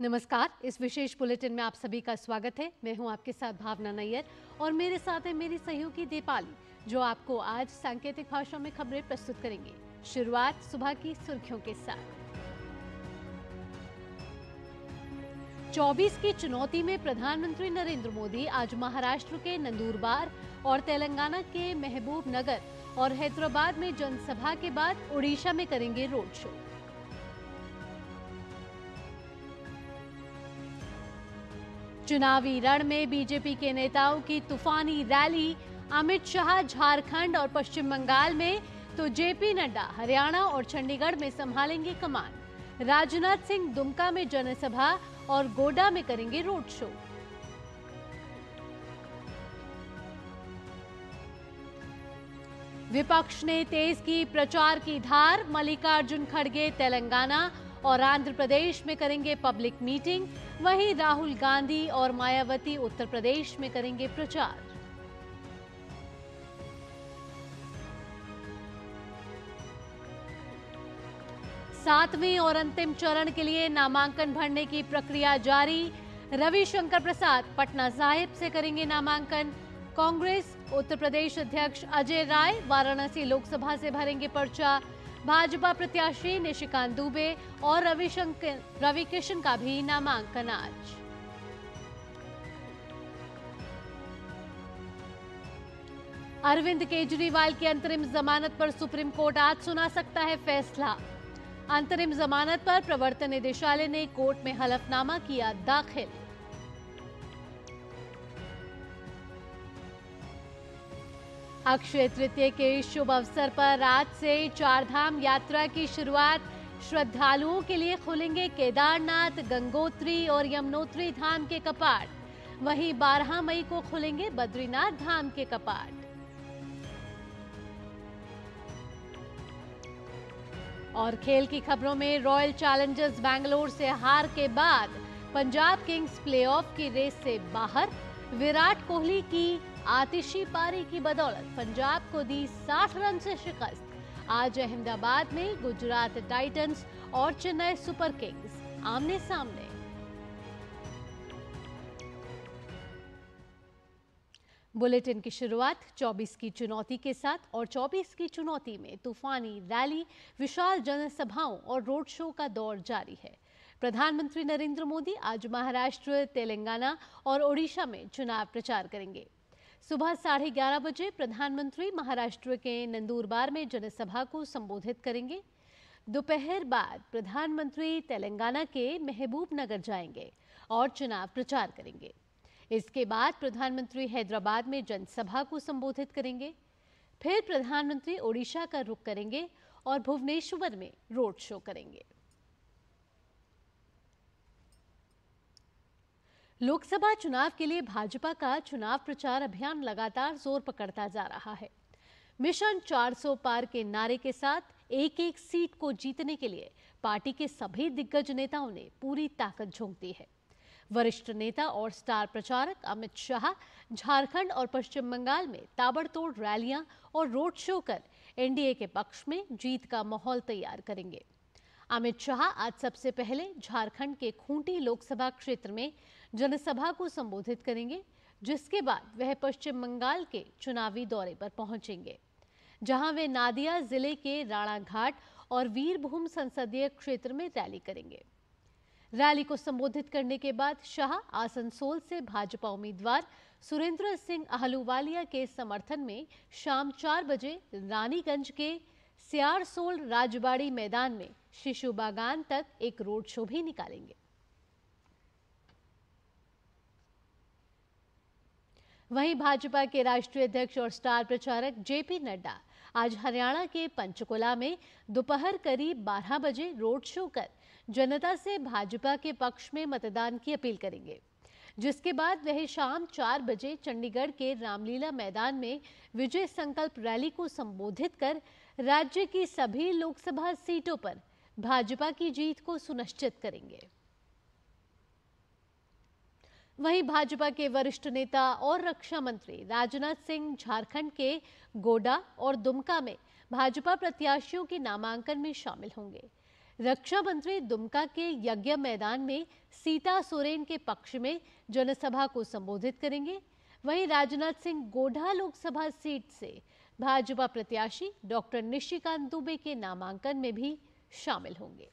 नमस्कार। इस विशेष बुलेटिन में आप सभी का स्वागत है। मैं हूं आपके साथ भावना नैयर और मेरे साथ है मेरी सहयोगी दीपाली, जो आपको आज सांकेतिक भाषा में खबरें प्रस्तुत करेंगे। शुरुआत सुबह की सुर्खियों के साथ। 24 की चुनौती में प्रधानमंत्री नरेंद्र मोदी आज महाराष्ट्र के नंदुरबार और तेलंगाना के महबूब नगर और हैदराबाद में जनसभा के बाद ओडिशा में करेंगे रोड शो। चुनावी रण में बीजेपी के नेताओं की तूफानी रैली। अमित शाह झारखंड और पश्चिम बंगाल में तो जेपी नड्डा हरियाणा और चंडीगढ़ में संभालेंगे कमान। राजनाथ सिंह दुमका में जनसभा और गोड्डा में करेंगे रोड शो। विपक्ष ने तेज की प्रचार की धार। मल्लिकार्जुन खड़गे तेलंगाना और आंध्र प्रदेश में करेंगे पब्लिक मीटिंग। वहीं राहुल गांधी और मायावती उत्तर प्रदेश में करेंगे प्रचार। सातवें और अंतिम चरण के लिए नामांकन भरने की प्रक्रिया जारी। रविशंकर प्रसाद पटना साहिब से करेंगे नामांकन। कांग्रेस उत्तर प्रदेश अध्यक्ष अजय राय वाराणसी लोकसभा से भरेंगे पर्चा। भाजपा प्रत्याशी निशिकांत दुबे और रविकिशन का भी नामांकन आज। अरविंद केजरीवाल की अंतरिम जमानत पर सुप्रीम कोर्ट आज सुना सकता है फैसला। अंतरिम जमानत पर प्रवर्तन निदेशालय ने कोर्ट में हलफनामा किया दाखिल। अक्षय तृतीया के शुभ अवसर पर आज से चारधाम यात्रा की शुरुआत। श्रद्धालुओं के लिए खुलेंगे केदारनाथ, गंगोत्री और यमुनोत्री धाम के कपाट। वहीं 12 मई को खुलेंगे बद्रीनाथ धाम के कपाट। और खेल की खबरों में रॉयल चैलेंजर्स बैंगलोर से हार के बाद पंजाब किंग्स प्लेऑफ की रेस से बाहर। विराट कोहली की आतिशी पारी की बदौलत पंजाब को दी 60 रन से शिकस्त। आज अहमदाबाद में गुजरात टाइटंस और चेन्नई सुपर किंग्स आमने सामने। बुलेटिन की शुरुआत 24 की चुनौती के साथ। और 24 की चुनौती में तूफानी रैली, विशाल जनसभाओं और रोड शो का दौर जारी है। प्रधानमंत्री नरेंद्र मोदी आज महाराष्ट्र, तेलंगाना और ओडिशा में चुनाव प्रचार करेंगे। सुबह 11:30 बजे प्रधानमंत्री महाराष्ट्र के नंदुरबार में जनसभा को संबोधित करेंगे। दोपहर बाद प्रधानमंत्री तेलंगाना के महबूब नगर जाएंगे और चुनाव प्रचार करेंगे। इसके बाद प्रधानमंत्री हैदराबाद में जनसभा को संबोधित करेंगे। फिर प्रधानमंत्री ओडिशा का रुख करेंगे और भुवनेश्वर में रोड शो करेंगे। लोकसभा चुनाव के लिए भाजपा का चुनाव प्रचार अभियान लगातार जोर पकड़ता जा रहा है। मिशन 400 पार के नारे के साथ एक एक सीट को जीतने के लिए पार्टी के सभी दिग्गज नेताओं ने पूरी ताकत झोंक दी है। वरिष्ठ नेता और स्टार प्रचारक अमित शाह झारखंड और पश्चिम बंगाल में ताबड़तोड़ रैलियां और रोड शो कर एनडीए के पक्ष में जीत का माहौल तैयार करेंगे। अमित शाह आज सबसे पहले झारखंड के खूंटी लोकसभा क्षेत्र में जनसभा को संबोधित करेंगे, जिसके बाद वह पश्चिम बंगाल के चुनावी दौरे पर पहुंचेंगे, जहां वे नादिया जिले के राणाघाट और वीरभूम संसदीय क्षेत्र में रैली करेंगे। रैली को संबोधित करने के बाद शाह आसनसोल से भाजपा उम्मीदवार सुरेंद्र सिंह अहलूवालिया के समर्थन में शाम 4 बजे रानीगंज के सियारसोल राजबाड़ी मैदान में शिशु बागान तक एक रोड शो भी निकालेंगे। वहीं भाजपा के राष्ट्रीय अध्यक्ष और स्टार प्रचारक जेपी नड्डा आज हरियाणा के पंचकुला में दोपहर करीब 12 बजे रोड शो कर जनता से भाजपा के पक्ष में मतदान की अपील करेंगे, जिसके बाद वह शाम 4 बजे चंडीगढ़ के रामलीला मैदान में विजय संकल्प रैली को संबोधित कर राज्य की सभी लोकसभा सीटों पर भाजपा की जीत को सुनिश्चित करेंगे। वहीं भाजपा के वरिष्ठ नेता और रक्षा मंत्री राजनाथ सिंह झारखंड के गोड्डा और दुमका में भाजपा प्रत्याशियों के नामांकन में शामिल होंगे। रक्षा मंत्री दुमका के यज्ञ मैदान में सीता सोरेन के पक्ष में जनसभा को संबोधित करेंगे। वहीं राजनाथ सिंह गोढ़ा लोकसभा सीट से भाजपा प्रत्याशी डॉक्टर निशिकांत दुबे के नामांकन में भी शामिल होंगे।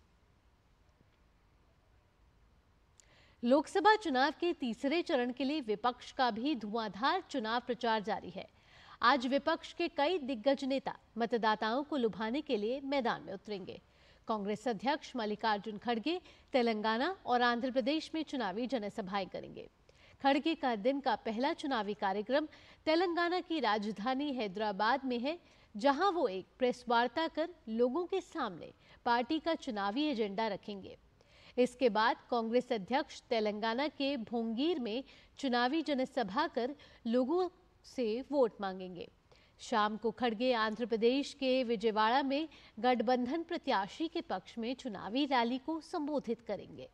लोकसभा चुनाव के तीसरे चरण के लिए विपक्ष का भी धुआंधार चुनाव प्रचार जारी है। आज विपक्ष के कई दिग्गज नेता मतदाताओं को लुभाने के लिए मैदान में उतरेंगे। कांग्रेस अध्यक्ष मल्लिकार्जुन खड़गे तेलंगाना और आंध्र प्रदेश में चुनावी जनसभाएं करेंगे। खड़गे का दिन का पहला चुनावी कार्यक्रम तेलंगाना की राजधानी हैदराबाद में है, जहां वो एक प्रेस वार्ता कर लोगों के सामने पार्टी का चुनावी एजेंडा रखेंगे। इसके बाद कांग्रेस अध्यक्ष तेलंगाना के भोंगीर में चुनावी जनसभा कर लोगों से वोट मांगेंगे। शाम को खड़गे आंध्र प्रदेश के विजयवाड़ा में गठबंधन प्रत्याशी के पक्ष में चुनावी रैली को संबोधित करेंगे।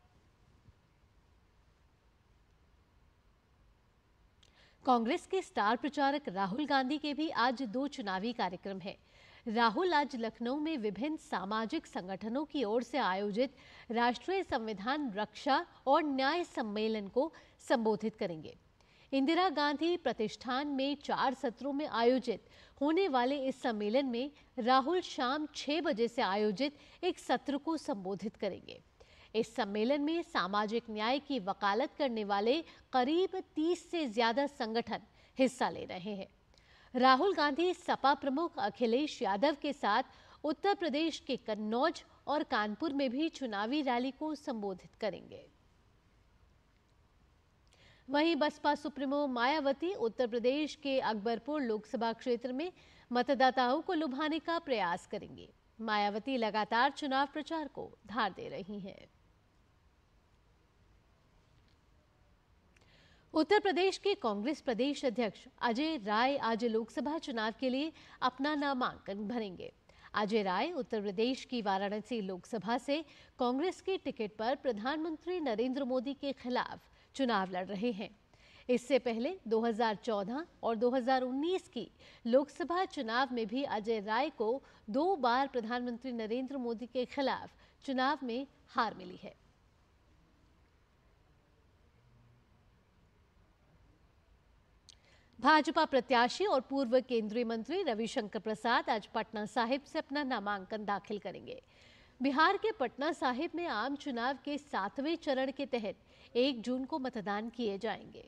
कांग्रेस के स्टार प्रचारक राहुल गांधी के भी आज 2 चुनावी कार्यक्रम हैं। राहुल आज लखनऊ में विभिन्न सामाजिक संगठनों की ओर से आयोजित राष्ट्रीय संविधान रक्षा और न्याय सम्मेलन को संबोधित करेंगे। इंदिरा गांधी प्रतिष्ठान में 4 सत्रों में आयोजित होने वाले इस सम्मेलन में राहुल शाम 6 बजे से आयोजित एक सत्र को संबोधित करेंगे। इस सम्मेलन में सामाजिक न्याय की वकालत करने वाले करीब 30 से ज्यादा संगठन हिस्सा ले रहे हैं। राहुल गांधी सपा प्रमुख अखिलेश यादव के साथ उत्तर प्रदेश के कन्नौज और कानपुर में भी चुनावी रैली को संबोधित करेंगे। वहीं बसपा सुप्रीमो मायावती उत्तर प्रदेश के अकबरपुर लोकसभा क्षेत्र में मतदाताओं को लुभाने का प्रयास करेंगे। मायावती लगातार चुनाव प्रचार को धार दे रही हैं। उत्तर प्रदेश के कांग्रेस प्रदेश अध्यक्ष अजय राय आज लोकसभा चुनाव के लिए अपना नामांकन भरेंगे। अजय राय उत्तर प्रदेश की वाराणसी लोकसभा से कांग्रेस की टिकट पर प्रधानमंत्री नरेंद्र मोदी के खिलाफ चुनाव लड़ रहे हैं। इससे पहले 2014 और 2019 की लोकसभा चुनाव में भी अजय राय को 2 बार प्रधानमंत्री नरेंद्र मोदी के खिलाफ चुनाव में हार मिली है। भाजपा प्रत्याशी और पूर्व केंद्रीय मंत्री रविशंकर प्रसाद आज पटना साहिब से अपना नामांकन दाखिल करेंगे। बिहार के पटना साहिब में आम चुनाव के 7वें चरण के तहत 1 जून को मतदान किए जाएंगे।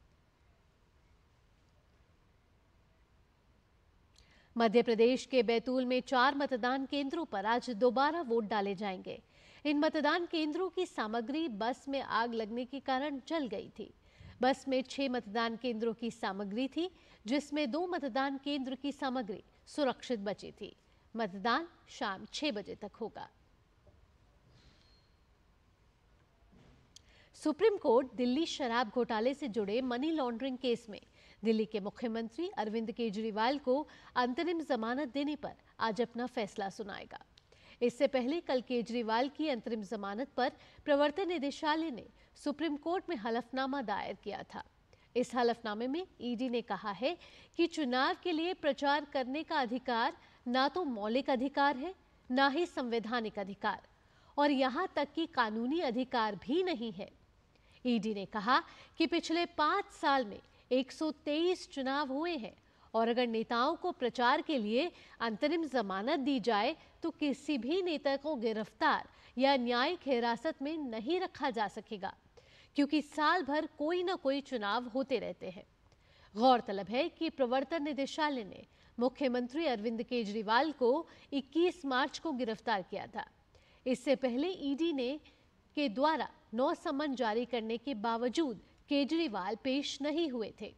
मध्य प्रदेश के बैतूल में 4 मतदान केंद्रों पर आज दोबारा वोट डाले जाएंगे। इन मतदान केंद्रों की सामग्री बस में आग लगने के कारण जल गई थी। बस में 6 मतदान केंद्रों की सामग्री थी, जिसमें 2 मतदान केंद्र की सामग्री सुरक्षित बची थी। मतदान शाम 6 बजे तक होगा। सुप्रीम कोर्ट दिल्ली शराब घोटाले से जुड़े मनी लॉन्ड्रिंग केस में दिल्ली के मुख्यमंत्री अरविंद केजरीवाल को अंतरिम जमानत देने पर आज अपना फैसला सुनाएगा। इससे पहले कल केजरीवाल की अंतरिम जमानत पर प्रवर्तन निदेशालय ने सुप्रीम कोर्ट में हलफनामा दायर किया था। इस हलफनामे में ईडी ने कहा है कि चुनाव के लिए प्रचार करने का अधिकार ना तो मौलिक अधिकार है, ना ही संवैधानिक अधिकार, और यहां तक कि कानूनी अधिकार भी नहीं है। ईडी ने कहा कि पिछले 5 साल में 123 चुनाव हुए हैं और अगर नेताओं को प्रचार के लिए अंतरिम जमानत दी जाए तो किसी भी नेता को गिरफ्तार या न्यायिक हिरासत में नहीं रखा जा सकेगा, क्योंकि साल भर कोई ना कोई चुनाव होते रहते हैं। गौरतलब है कि प्रवर्तन निदेशालय ने मुख्यमंत्री अरविंद केजरीवाल को 21 मार्च को गिरफ्तार किया था। इससे पहले ईडी ने के द्वारा 9 समन जारी करने के बावजूद केजरीवाल पेश नहीं हुए थे।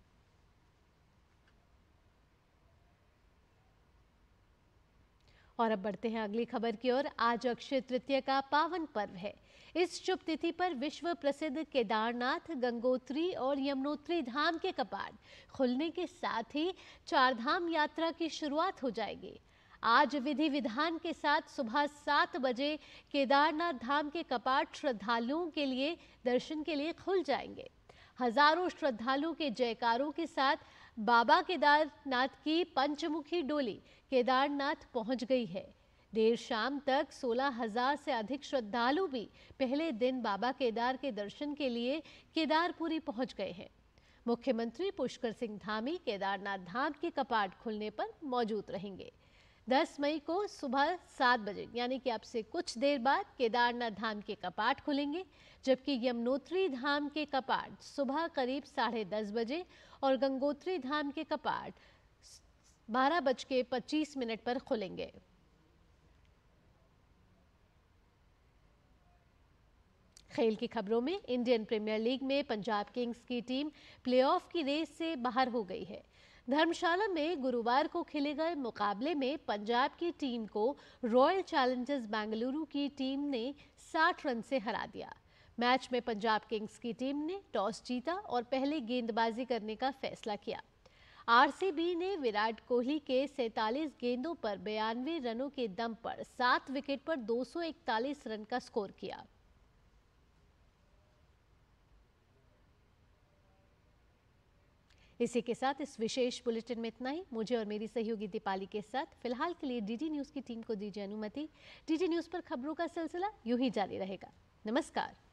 और अब बढ़ते हैं अगली खबर की ओर। आज अक्षय तृतीया का पावन पर्व है। इस शुभ तिथि पर विश्व प्रसिद्ध केदारनाथ, गंगोत्री और यमुनोत्री धाम के कपाट खुलने के साथ ही 4 धाम यात्रा की शुरुआत हो जाएगी। आज विधि विधान के साथ सुबह 7 बजे केदारनाथ धाम के कपाट श्रद्धालुओं के लिए दर्शन के लिए खुल जाएंगे। हजारों श्रद्धालुओं के जयकारों के साथ बाबा केदारनाथ की पंचमुखी डोली केदारनाथ पहुंच गई है। देर शाम तक 16,000 से अधिक श्रद्धालु भी पहले दिन बाबा केदार के दर्शन के लिए केदारपुरी पहुंच गए हैं। मुख्यमंत्री पुष्कर सिंह धामी केदारनाथ धाम के कपाट खुलने पर मौजूद रहेंगे। 10 मई को सुबह 7 बजे यानी कि अब से कुछ देर बाद केदारनाथ धाम के कपाट खुलेंगे, जबकि यमुनोत्री धाम के कपाट सुबह करीब 10:30 बजे और गंगोत्री धाम के कपाट 12:25 पर खुलेंगे। खेल की खबरों में इंडियन प्रीमियर लीग में पंजाब किंग्स की टीम प्लेऑफ की रेस से बाहर हो गई है। धर्मशाला में गुरुवार को खेले गए मुकाबले में पंजाब की टीम को रॉयल चैलेंजर्स बेंगलुरु की टीम ने 60 रन से हरा दिया। मैच में पंजाब किंग्स की टीम ने टॉस जीता और पहले गेंदबाजी करने का फैसला किया। आरसीबी ने विराट कोहली के 47 गेंदों पर 92 रनों के दम पर 7 विकेट पर 241 रन का स्कोर किया। इसी के साथ इस विशेष बुलेटिन में इतना ही। मुझे और मेरी सहयोगी दीपाली के साथ फिलहाल के लिए डीडी न्यूज की टीम को दीजिए अनुमति। डीडी न्यूज पर खबरों का सिलसिला यूं ही जारी रहेगा। नमस्कार।